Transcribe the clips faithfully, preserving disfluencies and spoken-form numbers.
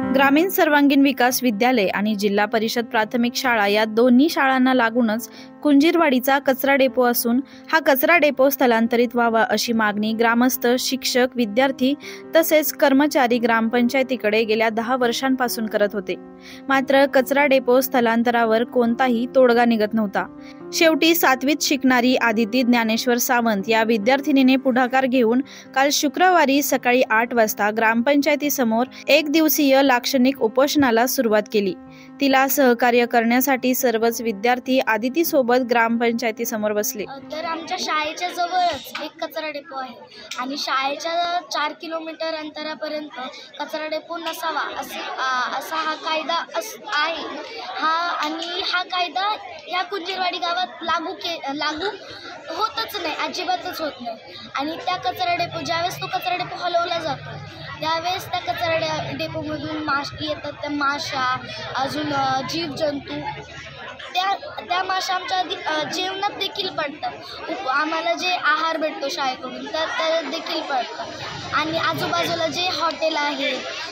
ग्रामीण सर्वांगीण विकास विद्यालय आणि जिल्हा परिषद प्राथमिक शाळा या दोन्ही शाळांना लागूनच कुंजीरवाडीचा कचरा डेपो असून हा कचरा डेपो स्थलांतरित व्हावा अशी मागणी ग्रामस्थ, शिक्षक, विद्यार्थी तसेच कर्मचारी ग्रामपंचायतीकडे गेल्या दहा वर्षांपासून करत होते. मात्र कचरा डेपो स्थलांतरावर कोणताही तोडगा निघत नव्हता. शेवटी सातवीत शिकणारी आदिती ज्ञानेश्वर सावंत या विद्यार्थिनीने पुढाकार घेऊन काल शुक्रवारी सकाळी आठ वाजता ग्रामपंचायतीसमोर एक दिवसीय लाक्षणिक उपोषणाला सुरुवात केली. तिला सहकार्य करण्यासाठी सर्वच विद्यार्थी आदिती सोबत ग्रामपंचायतीसमोर बसले. तर आमच्या शाळेच्या जवळच एक कचरा डेपो आहे आणि शाळेच्या चार किलोमीटर अंतरापर्यंत कचरा डेपो नसावा असा असा हा कायदा अस आहे हा आणि हा कायदा या कुंजीरवाडी गावात लागू के लागू होतच नाही, अजिबातच होत नाही. आणि त्या कचरा डेपो ज्यावेळेस तो कचरा डेपो हलवला जातो त्यावेळेस त्या कचरा डे डेपोमधून माश येतात, त्या माशा अजून जीवजंतू त्या त्या माशा आमच्या जेवणात देखील पडतात. उप आम्हाला जे आहार भेटतो शाळेकडून तर त्यात देखील पडतात. आणि आजूबाजूला जे हॉटेल आहे,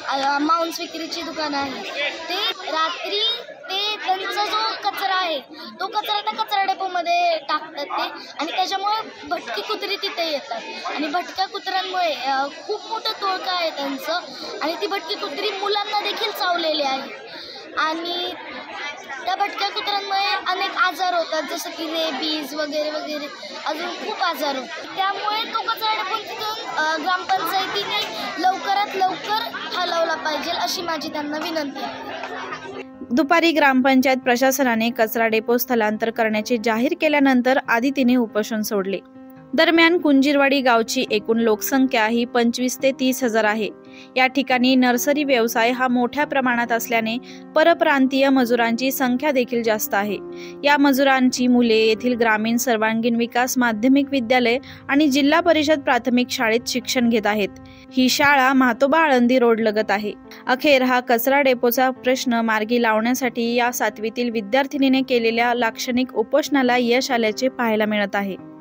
मांस विक्रीची दुकानं आहे, ते रात्री ते त्यांचा जो कचरा आहे तो कचरा त्या कचरा डेपोमध्ये टाकतात ते. आणि त्याच्यामुळे भटकी कुत्री तिथे येतात आणि भटक्या कुत्र्यांमुळे खूप मोठं तोडकं आहे त्यांचं. आणि ती भटकी कुत्री मुलांना देखील चावलेली आहे. आणि त्या भटक्या कुत्र्यांमुळे अनेक आजार होतात, जसं की रेबीज वगैरे वगैरे अजून खूप आजार होतात. त्यामुळे तो कचरा डेपो तिथून ग्रामपंचायतीने लवकरात लवकर हलवला पाहिजे अशी माझी त्यांना विनंती आहे. दुपारी ग्रामपंचायत प्रशासनाने कचरा डेपो स्थलांतर करण्याचे जाहीर केल्यानंतर आदितीने उपोषण सोडले. दरम्यान कुंजीरवाडी गावची एकूण लोकसंख्या ही पंचवीस ते तीस हजार आहे. या ठिकाणी नर्सरी व्यवसाय हा मोठ्या प्रमाणात असल्याने परप्रांतीय मजुरांची संख्या देखील जास्त आहे. या मजुरांची मुले येथील ग्रामीण सर्वांगीण विकास माध्यमिक विद्यालय आणि जिल्हा परिषद प्राथमिक शाळेत शिक्षण घेत आहेत. ही शाळा म्हातोबा आळंदी रोड लगत आहे. अखेर हा कचरा डेपोचा प्रश्न मार्गी लावण्यासाठी या सातवीतील विद्यार्थिनीने केलेल्या लाक्षणिक उपोषणाला यश आल्याचे पाहायला मिळत आहे.